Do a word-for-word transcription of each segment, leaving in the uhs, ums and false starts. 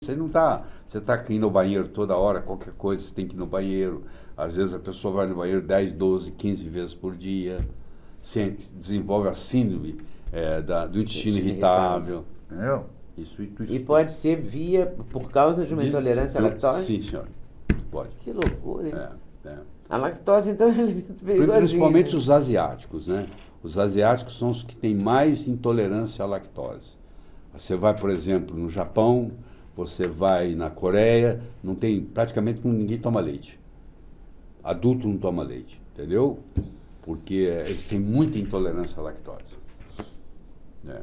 Você não está, você está aqui no banheiro toda hora, qualquer coisa, você tem que ir no banheiro. Às vezes a pessoa vai no banheiro dez, doze, quinze vezes por dia, sente, desenvolve a síndrome é, da, do intestino irritável. Entendeu? Isso, isso, isso. E pode ser via, por causa de uma de, intolerância de, à lactose? Sim, senhor. Pode. Que loucura, hein? É, é. A lactose, então, é um alimento perigosinho. Principalmente né? os asiáticos, né? Os asiáticos são os que têm mais intolerância à lactose. Você vai, por exemplo, no Japão, você vai na Coreia, não tem, praticamente ninguém toma leite. Adulto não toma leite, entendeu? Porque eles têm muita intolerância à lactose. É.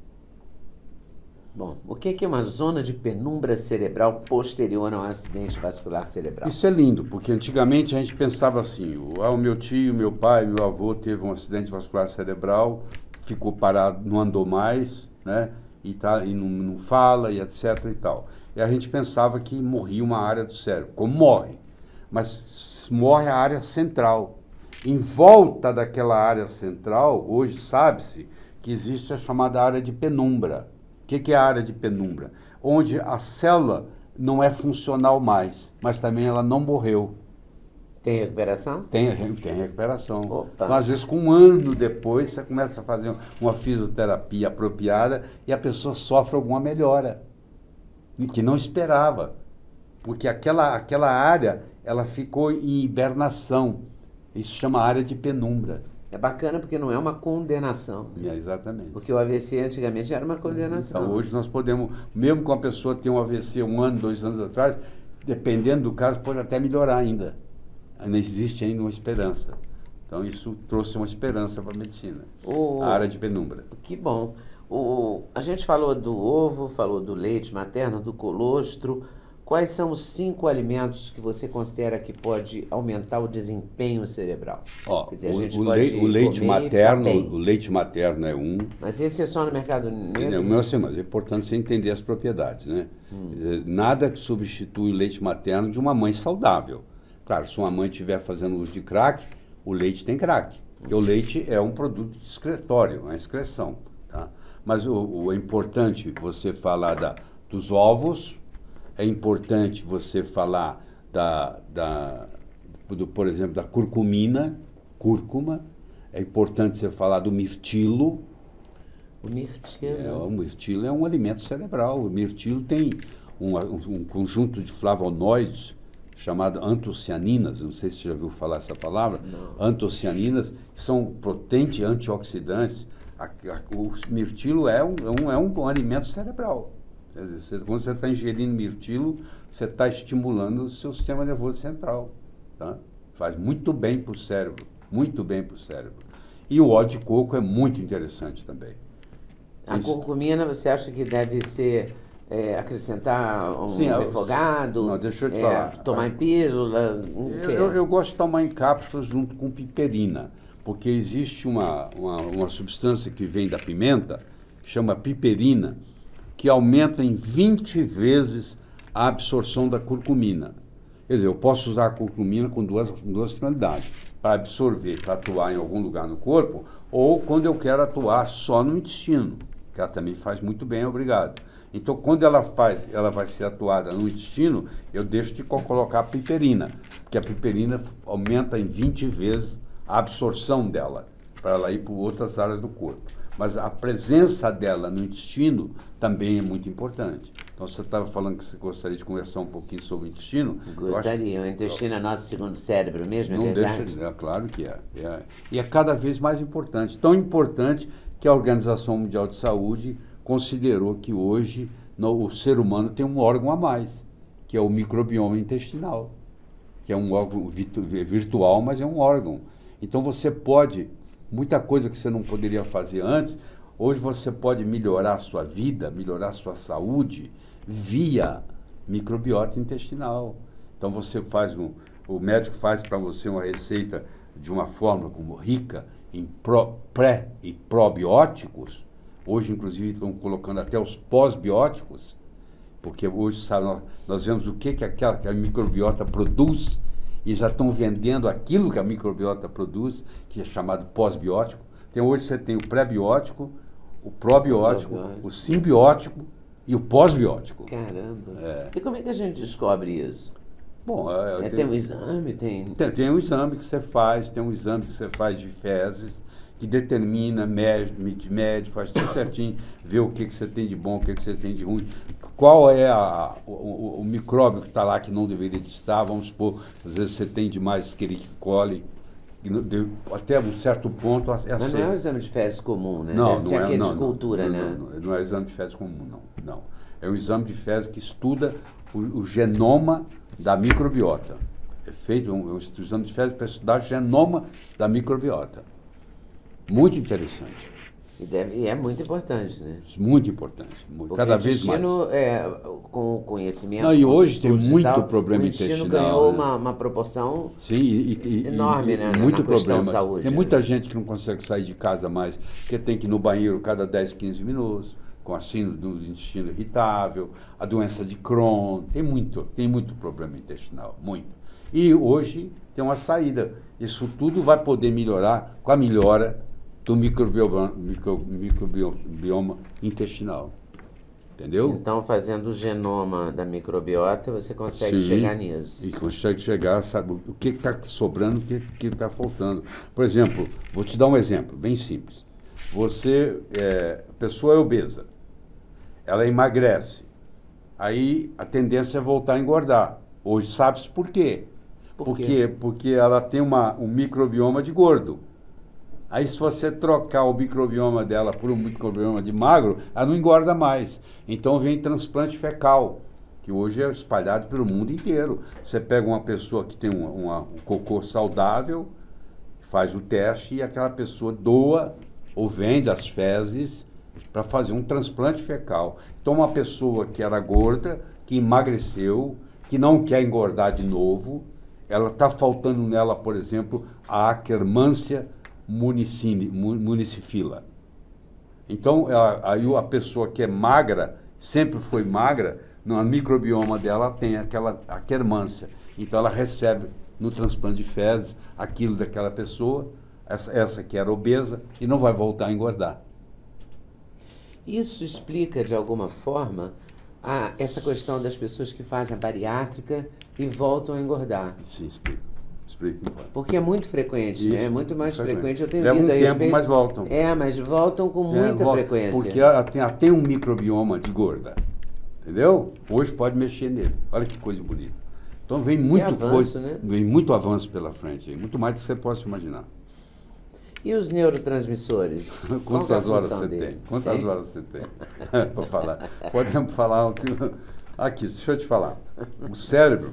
Bom, o que é uma zona de penumbra cerebral posterior a um acidente vascular cerebral? Isso é lindo, porque antigamente a gente pensava assim, o, ah, o meu tio, meu pai, meu avô teve um acidente vascular cerebral, ficou parado, não andou mais, né? E, tá, e não, não fala, e etc e tal. E a gente pensava que morria uma área do cérebro, como morre, mas morre a área central. Em volta daquela área central, hoje sabe-se que existe a chamada área de penumbra. O que, que é a área de penumbra? Onde a célula não é funcional mais, mas também ela não morreu. Tem recuperação? Tem, tem recuperação. Opa. Então, às vezes, com um ano depois, você começa a fazer uma fisioterapia apropriada e a pessoa sofre alguma melhora, que não esperava. Porque aquela, aquela área, ela ficou em hibernação. Isso chama área de penumbra. É bacana porque não é uma condenação. É, exatamente. Porque o A V C antigamente era uma condenação. Então, hoje nós podemos, mesmo com a pessoa ter um A V C um ano, dois anos atrás, dependendo do caso, pode até melhorar ainda. Ainda existe ainda uma esperança. Então, isso trouxe uma esperança para a medicina. O... A área de penumbra. Que bom. O... A gente falou do ovo, falou do leite materno, do colostro. Quais são os cinco alimentos que você considera que pode aumentar o desempenho cerebral? Ó, Quer dizer, o, a gente o, pode leite, o leite materno, bem. o leite materno é um. Mas esse é só no mercado negro? Não, assim, mas é importante você entender as propriedades, né? Hum. Nada que substitui o leite materno de uma mãe saudável. Claro, se uma mãe estiver fazendo uso de crack, o leite tem crack. Porque o leite é um produto excretório, uma excreção. Tá? Mas o, o é importante você falar da, dos ovos. É importante você falar, da, da, do, por exemplo, da curcumina, cúrcuma. É importante você falar do mirtilo. O mirtilo? É, o mirtilo é um alimento cerebral. O mirtilo tem um, um, um conjunto de flavonoides chamado antocianinas. Não sei se você já ouviu falar essa palavra. Não. Antocianinas, que são potentes antioxidantes. A, a, o mirtilo é um, é um, é um alimento cerebral. Quer dizer, quando você está ingerindo mirtilo, você está estimulando o seu sistema nervoso central. Tá? Faz muito bem para o cérebro, muito bem para o cérebro. E o óleo de coco é muito interessante também. A Isso. curcumina, você acha que deve ser, é, acrescentar um Sim, refogado? Não, deixa eu te é, falar. Tomar em pílula? Um eu, eu, eu gosto de tomar em cápsulas junto com piperina, porque existe uma, uma, uma substância que vem da pimenta, que chama piperina, que aumenta em vinte vezes a absorção da curcumina. Quer dizer, eu posso usar a curcumina com duas, duas finalidades. Para absorver, para atuar em algum lugar no corpo, ou quando eu quero atuar só no intestino, que ela também faz muito bem, obrigado. Então, quando ela faz, ela vai ser atuada no intestino, eu deixo de colocar a piperina, porque a piperina aumenta em vinte vezes a absorção dela, para ela ir para outras áreas do corpo. Mas a presença dela no intestino também é muito importante. Então, você estava falando que você gostaria de conversar um pouquinho sobre o intestino. Gostaria. O intestino é nosso segundo cérebro mesmo, é Não verdade? deixa de ser, claro que é, é. E é cada vez mais importante. Tão importante que a Organização Mundial de Saúde considerou que hoje no, o ser humano tem um órgão a mais, que é o microbioma intestinal, que é um órgão virtu, virtual, mas é um órgão. Então, você pode... Muita coisa que você não poderia fazer antes, hoje você pode melhorar a sua vida, melhorar a sua saúde via microbiota intestinal. Então você faz um, o médico faz para você uma receita de uma forma como rica em pró, pré e probióticos. Hoje, inclusive, estão colocando até os pós-bióticos, porque hoje sabe, nós, nós vemos o que, que, aquela, que a microbiota produz. E já estão vendendo aquilo que a microbiota produz, que é chamado pós-biótico. Então, hoje você tem o pré-biótico, o probiótico, o simbiótico e o pós-biótico. Caramba. É. E como é que a gente descobre isso? Bom, é, É, tem, tem um exame? Tem... tem, tem um exame que você faz, tem um exame que você faz de fezes, que determina, mede, mede, mede, faz tudo certinho, vê o que, que você tem de bom, o que, que você tem de ruim, qual é a, o, o, o micróbio que está lá que não deveria estar, vamos supor, às vezes você tem demais Escherichia coli, até um certo ponto... É Mas não é um exame de fezes comum, né? Não, Deve não ser é, aquele não, de cultura, não, né? Não, não, não é exame de fezes comum, não, não. É um exame de fezes que estuda o, o genoma da microbiota. É feito um, um exame de fezes para estudar o genoma da microbiota. Muito interessante. E, deve, e é muito importante, né? Muito importante. Muito, cada vez mais. O intestino, é, com o conhecimento... Não, e com hoje tem muito tal, problema o intestino intestinal. ganhou né? uma, uma proporção Sim, e, e, enorme, e, né? muito na questão problema. de saúde. Tem né? muita gente que não consegue sair de casa mais, porque tem que ir no banheiro cada dez, quinze minutos, com a síndrome do intestino irritável, a doença de Crohn, tem muito, tem muito problema intestinal, muito. E hoje tem uma saída. Isso tudo vai poder melhorar com a melhora do microbioma, micro, microbioma intestinal. Entendeu? Então, fazendo o genoma da microbiota, você consegue Sim, chegar nisso. E consegue chegar, sabe, o que está sobrando, o que está faltando. Por exemplo, vou te dar um exemplo, bem simples. Você, é, a pessoa é obesa, ela emagrece, aí a tendência é voltar a engordar. Hoje sabe-se por quê? Por Por quê? quê? Porque ela tem uma, um microbioma de gordo. Aí se você trocar o microbioma dela por um microbioma de magro, ela não engorda mais. Então vem transplante fecal, que hoje é espalhado pelo mundo inteiro. Você pega uma pessoa que tem uma, uma, um cocô saudável, faz o teste e aquela pessoa doa ou vende as fezes para fazer um transplante fecal. Então uma pessoa que era gorda, que emagreceu, que não quer engordar de novo, ela está faltando nela, por exemplo, a Akkermansia municifila. Então, ela, aí a pessoa que é magra, sempre foi magra, no microbioma dela tem aquela Akkermansia. Então, ela recebe no transplante de fezes aquilo daquela pessoa, essa, essa que era obesa, e não vai voltar a engordar. Isso explica, de alguma forma, a, essa questão das pessoas que fazem a bariátrica e voltam a engordar. Sim, explica. explica Porque é muito frequente, Isso, né? É muito mais frequente. Eu tenho Leva um lido a tempo, respeito... mas voltam. É, mas voltam com É, muita volta, frequência. Porque ela tem, ela tem um microbioma de gorda. Entendeu? Hoje pode mexer nele. Olha que coisa bonita. Então vem muito avanço, coisa, né? vem muito avanço pela frente, muito mais do que você possa imaginar. E os neurotransmissores? Quantas Qual é a horas função você deles? tem? Quantas Hein? horas você tem para falar? Podemos falar o que... Aqui, deixa eu te falar. O cérebro,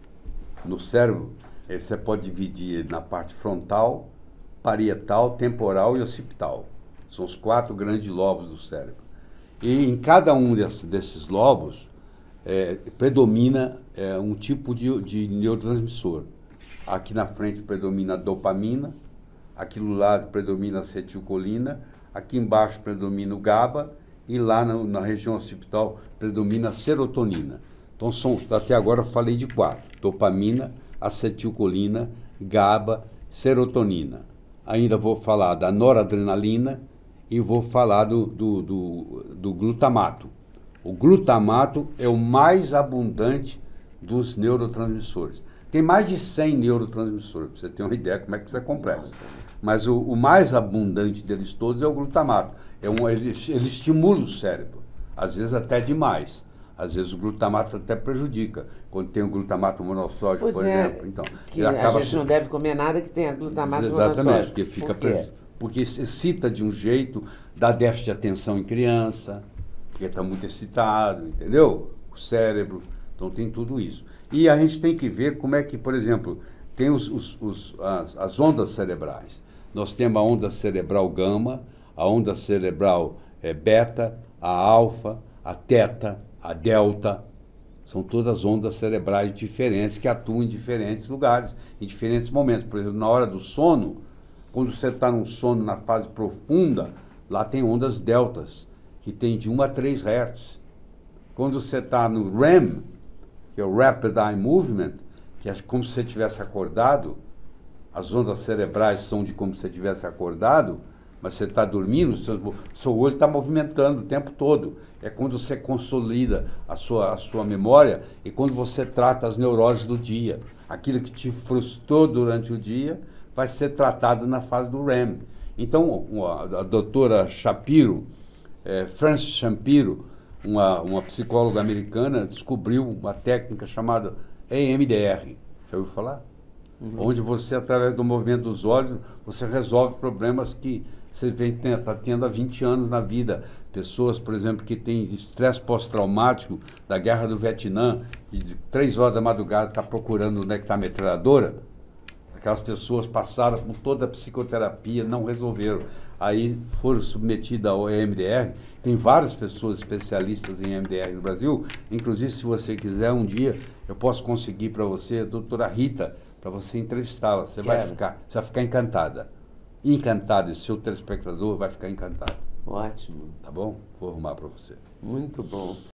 no cérebro, eh, você pode dividir ele na parte frontal, parietal, temporal e occipital. São os quatro grandes lobos do cérebro. E em cada um desses, desses lobos é, predomina é, um tipo de, de neurotransmissor. Aqui na frente predomina a dopamina, aqui do lado predomina a acetilcolina, aqui embaixo predomina o GABA e lá na, na região occipital predomina a serotonina. Então, são, até agora eu falei de quatro: dopamina, acetilcolina, GABA, serotonina. Ainda vou falar da noradrenalina e vou falar do, do, do, do glutamato. O glutamato é o mais abundante dos neurotransmissores. Tem mais de cem neurotransmissores, para você ter uma ideia como é que isso é complexo. Mas o, o mais abundante deles todos é o glutamato. É um, ele, ele estimula o cérebro, às vezes até demais. Às vezes o glutamato até prejudica. Quando tem o glutamato monossódico, Pois por é, exemplo. Então, que ele a acaba gente sendo... não deve comer nada que tenha glutamato Exatamente, monossódico. porque fica Por quê? pre... porque excita de um jeito, dá déficit de atenção em criança, porque está muito excitado, entendeu? O cérebro, então tem tudo isso. E a gente tem que ver como é que, por exemplo, tem os, os, os, as, as ondas cerebrais. Nós temos a onda cerebral gama, a onda cerebral é, beta, a alfa, a teta, a delta. São todas ondas cerebrais diferentes que atuam em diferentes lugares, em diferentes momentos. Por exemplo, na hora do sono, quando você está num sono na fase profunda, lá tem ondas deltas, que tem de um a três hertz. Quando você está no R E M, que é o Rapid Eye Movement, que é como se você tivesse acordado, as ondas cerebrais são de como se você tivesse acordado, mas você está dormindo, seu, seu olho está movimentando o tempo todo. É quando você consolida a sua, a sua memória e quando você trata as neuroses do dia. Aquilo que te frustrou durante o dia vai ser tratado na fase do R E M. Então, a, a doutora Shapiro, é, Frances Shapiro, uma, uma psicóloga americana, descobriu uma técnica chamada E M D R. Já ouviu falar? Uhum. Onde você, através do movimento dos olhos, você resolve problemas que você vem está tendo há vinte anos na vida. Pessoas, por exemplo, que têm estresse pós-traumático da guerra do Vietnã, e de três horas da madrugada está procurando onde é que está a metralhadora. Aquelas pessoas passaram por toda a psicoterapia, não resolveram. Aí foram submetidas ao E M D R. Tem várias pessoas especialistas em E M D R no Brasil. Inclusive, se você quiser, um dia eu posso conseguir para você a doutora Rita, para você entrevistá-la. Você vai ficar, você vai ficar encantada. Encantado, esse seu telespectador vai ficar encantado. Ótimo. Tá bom? Vou arrumar para você. Muito bom.